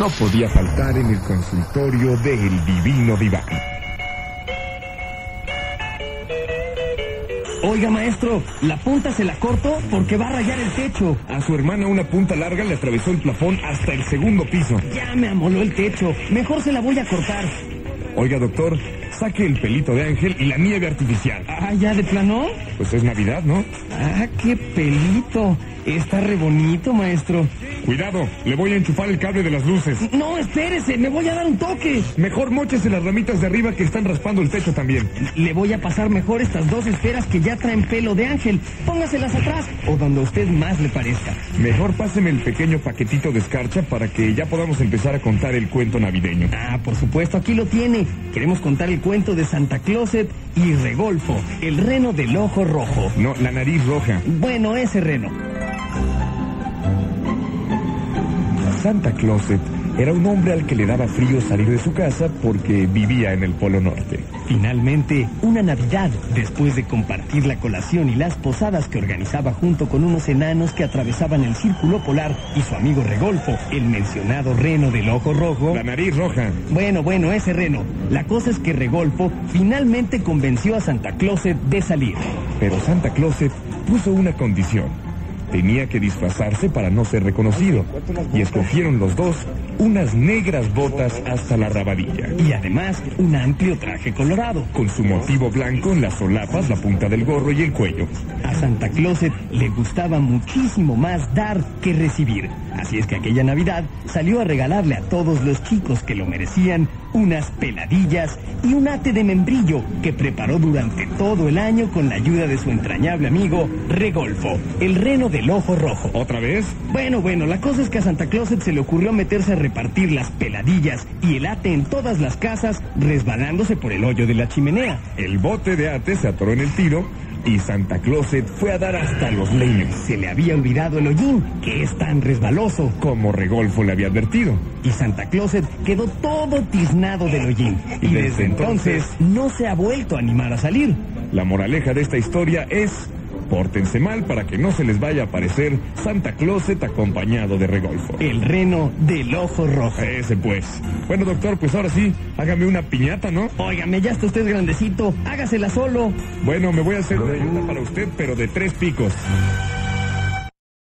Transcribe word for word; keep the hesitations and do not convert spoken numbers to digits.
no podía faltar en el consultorio del Divino Diván. Oiga, maestro, la punta se la corto porque va a rayar el techo. A su hermana una punta larga le atravesó el plafón hasta el segundo piso. Ya me amoló el techo, mejor se la voy a cortar. Oiga, doctor, saque el pelito de ángel y la nieve artificial. Ah, ¿ya de plano? Pues es Navidad, ¿no? Ah, qué pelito. Está re bonito, maestro. Cuidado, le voy a enchufar el cable de las luces. No, espérese, me voy a dar un toque. Mejor móchese las ramitas de arriba que están raspando el techo también. Le voy a pasar mejor estas dos esferas que ya traen pelo de ángel. Póngaselas atrás o donde a usted más le parezca. Mejor páseme el pequeño paquetito de escarcha para que ya podamos empezar a contar el cuento navideño. Ah, por supuesto, aquí lo tiene. Queremos contar el cuento de Santa Closet y Regolfo, el reno del ojo rojo. No, la nariz roja. Bueno, ese reno. Santa Closet era un hombre al que le daba frío salir de su casa porque vivía en el Polo Norte. Finalmente, una Navidad, después de compartir la colación y las posadas que organizaba junto con unos enanos que atravesaban el círculo polar y su amigo Regolfo, el mencionado reno del ojo rojo... La nariz roja. Bueno, bueno, ese reno. La cosa es que Regolfo finalmente convenció a Santa Closet de salir. Pero Santa Closet puso una condición. Tenía que disfrazarse para no ser reconocido. Y escogieron los dos unas negras botas hasta la rabadilla. Y además, un amplio traje colorado. Con su motivo blanco en las solapas, la punta del gorro y el cuello. A Santa Closet le gustaba muchísimo más dar que recibir. Así es que aquella Navidad salió a regalarle a todos los chicos que lo merecían unas peladillas y un ate de membrillo que preparó durante todo el año con la ayuda de su entrañable amigo Regolfo, el reno del ojo rojo. ¿Otra vez? Bueno, bueno, la cosa es que a Santa Closet se le ocurrió meterse a repartir las peladillas y el ate en todas las casas, resbalándose por el hoyo de la chimenea. El bote de ate se atoró en el tiro y Santa Closet fue a dar hasta los leños. Se le había olvidado el hollín, que es tan resbaloso, como Regolfo le había advertido. Y Santa Closet quedó todo tiznado del hollín. Y, y desde entonces no se ha vuelto a animar a salir. La moraleja de esta historia es: pórtense mal para que no se les vaya a aparecer Santa Closet acompañado de Regolfo, el reno del ojo rojo. Ese pues. Bueno, doctor, pues ahora sí, hágame una piñata, ¿no? Óigame, ya está usted grandecito, hágasela solo. Bueno, me voy a hacer una piñata para usted, pero de tres picos.